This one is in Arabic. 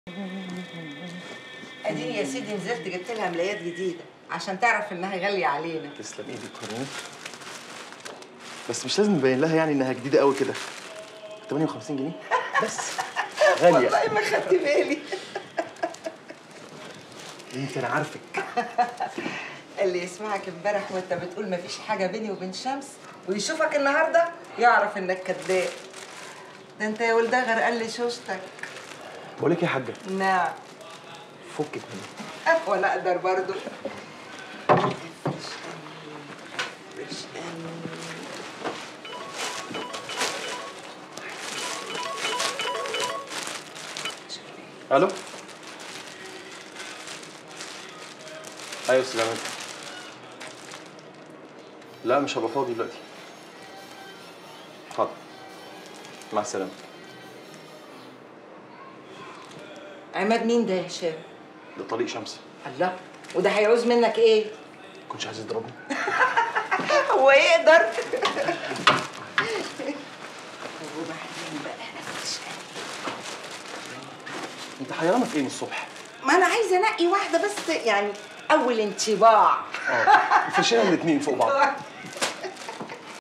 اديني يا سيدي نزلت جبت لها ملايات جديده عشان تعرف انها غاليه علينا. تسلم ايدك كريم. بس مش لازم نبين لها يعني انها جديده قوي كده. 58 جنيه بس غاليه. والله ما خدت بالي. يمكن عارفك. اللي يسمعك امبارح وانت بتقول مفيش حاجه بيني وبين شمس ويشوفك النهارده يعرف انك كذاب. ده انت يا ولده غرقان لي شوشتك. بقول لك ايه يا حاجه؟ نعم. فكك مني. ولا اقدر برضه. الو. ايوه سلامتك. لا مش هبقى فاضي دلوقتي. حاضر. مع السلامه. عماد مين ده يا هشام؟ ده طليق شمس. الله، وده هيعوز منك ايه؟ كنتش عايز يضربني؟ هو يقدر؟ وبعدين بقى انت حيرانه في ايه من الصبح؟ ما انا عايزه انقي واحده بس يعني اول انطباع. فشينا الاثنين فوق بعض.